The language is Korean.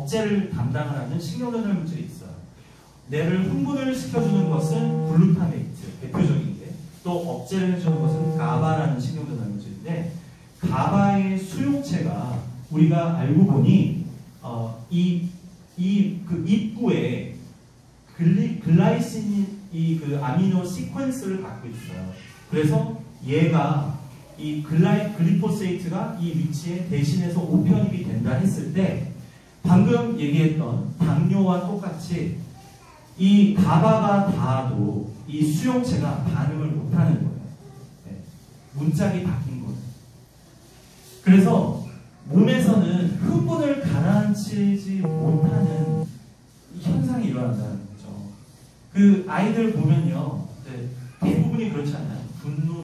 억제를 담당을 하는 신경전달 물질이 있어요. 뇌를 흥분을 시켜주는 것은 글루타메이트, 대표적인 게. 또 억제를 해주는 것은 가바라는 신경전달 물질인데, 가바의 수용체가 우리가 알고 보니 그 입구에 글라이신 그 아미노 시퀀스를 갖고 있어요. 그래서 얘가 이 글리포세이트가 이 위치에 대신해서 우편입이 된다 했을 때 방금 얘기했던 당뇨와 똑같이 이 가바가 닿아도 이 수용체가 반응을 못하는 거예요. 네. 문짝이 바뀐 거예요. 그래서 몸에서는 흥분을 가라앉히지 못하는 현상이 일어난다는 거죠. 그 아이들 보면요, 대부분이 그렇지 않아요. 분노